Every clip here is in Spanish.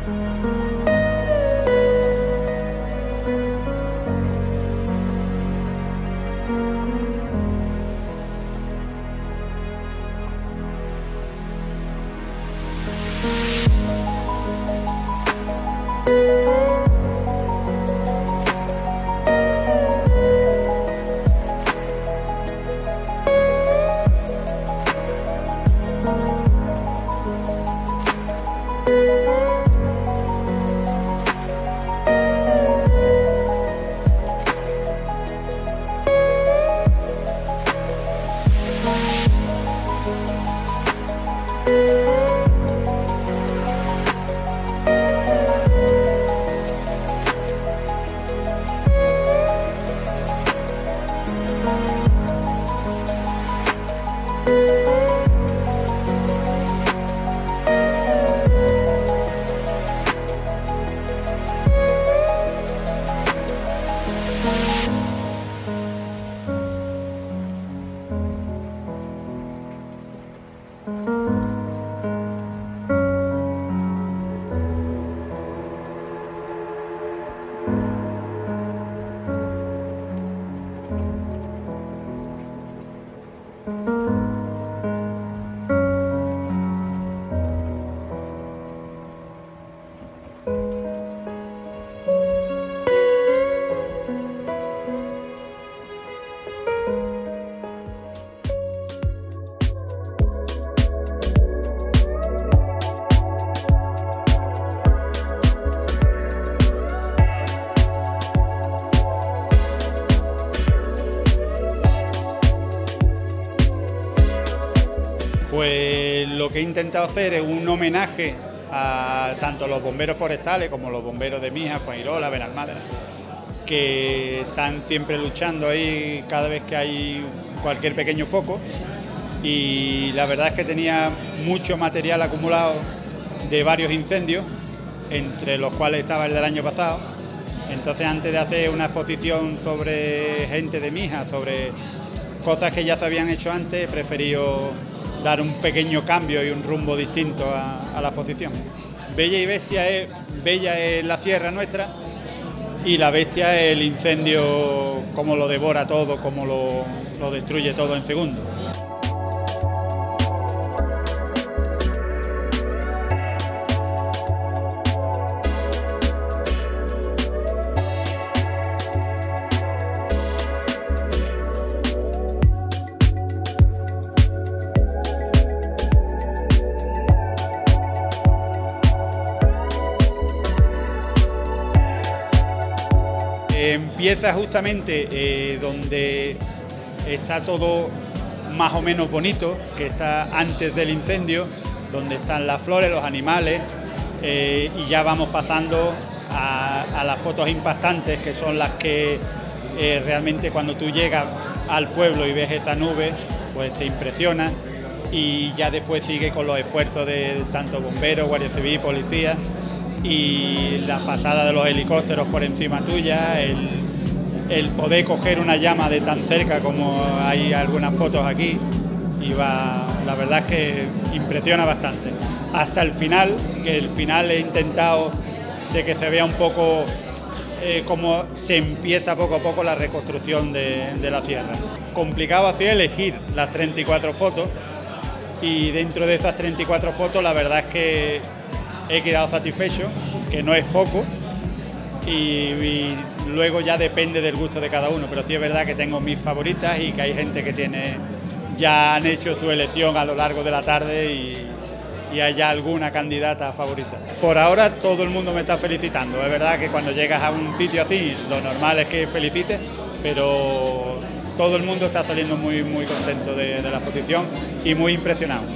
Pues lo que he intentado hacer es un homenaje a tanto los bomberos forestales como los bomberos de Mijas, Fuengirola, Benalmádena, que están siempre luchando ahí cada vez que hay cualquier pequeño foco, y la verdad es que tenía mucho material acumulado de varios incendios, entre los cuales estaba el del año pasado. Entonces, antes de hacer una exposición sobre gente de Mijas, sobre cosas que ya se habían hecho antes, he preferido dar un pequeño cambio y un rumbo distinto a la exposición. Bella y Bestia es, bella es la sierra nuestra y la bestia es el incendio, cómo lo devora todo, cómo lo destruye todo en segundos. Empieza justamente donde está todo más o menos bonito, que está antes del incendio, donde están las flores, los animales, y ya vamos pasando a las fotos impactantes, que son las que realmente cuando tú llegas al pueblo y ves esa nube, pues te impresiona, y ya después sigue con los esfuerzos de tanto bomberos, guardia civil, policía, y la pasada de los helicópteros por encima tuya, el poder coger una llama de tan cerca como hay algunas fotos aquí, y la verdad es que impresiona bastante. Hasta el final, que el final he intentado de que se vea un poco cómo se empieza poco a poco la reconstrucción de la sierra. Complicado así elegir las 34 fotos, y dentro de esas 34 fotos la verdad es que he quedado satisfecho, que no es poco, y luego ya depende del gusto de cada uno, pero sí es verdad que tengo mis favoritas y que hay gente que ya han hecho su elección a lo largo de la tarde y hay ya alguna candidata favorita. Por ahora todo el mundo me está felicitando, es verdad que cuando llegas a un sitio así lo normal es que felicites, pero todo el mundo está saliendo muy, muy contento de la exposición y muy impresionado.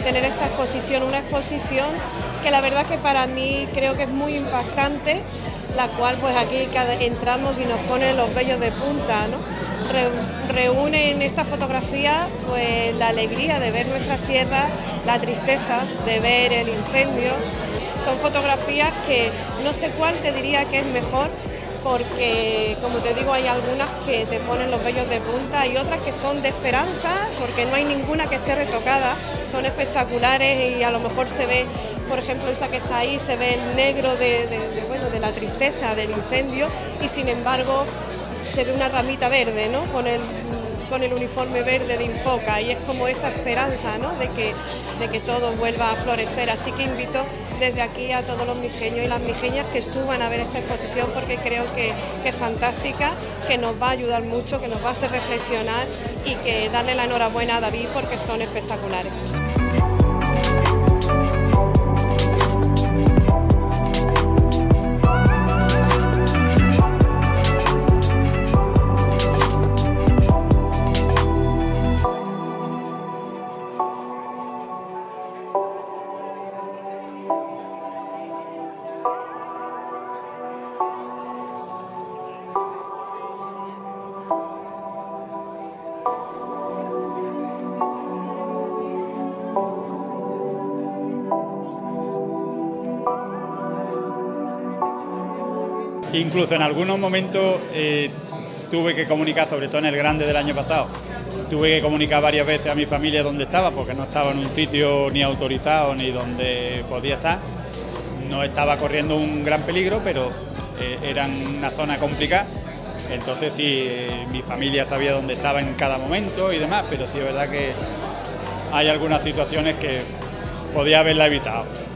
tener esta exposición, una exposición que la verdad que para mí creo que es muy impactante, la cual pues aquí entramos y nos pone los vellos de punta, ¿no? Reúne en esta fotografía pues la alegría de ver nuestra sierra, la tristeza de ver el incendio. Son fotografías que no sé cuál te diría que es mejor, porque como te digo hay algunas que te ponen los vellos de punta y otras que son de esperanza, porque no hay ninguna que esté retocada, son espectaculares y a lo mejor se ve, por ejemplo esa que está ahí, se ve el negro de la tristeza del incendio y sin embargo se ve una ramita verde, ¿no? Con el uniforme verde de Infoca y es como esa esperanza, ¿no? de que todo vuelva a florecer. Así que invito desde aquí a todos los mijeños y las mijeñas que suban a ver esta exposición porque creo que es fantástica, que nos va a ayudar mucho, que nos va a hacer reflexionar y que darle la enhorabuena a David porque son espectaculares. Incluso en algunos momentos tuve que comunicar, sobre todo en el grande del año pasado, tuve que comunicar varias veces a mi familia dónde estaba, porque no estaba en un sitio ni autorizado ni donde podía estar. No estaba corriendo un gran peligro, pero era una zona complicada. Entonces sí, mi familia sabía dónde estaba en cada momento y demás, pero sí es verdad que hay algunas situaciones que podía haberla evitado.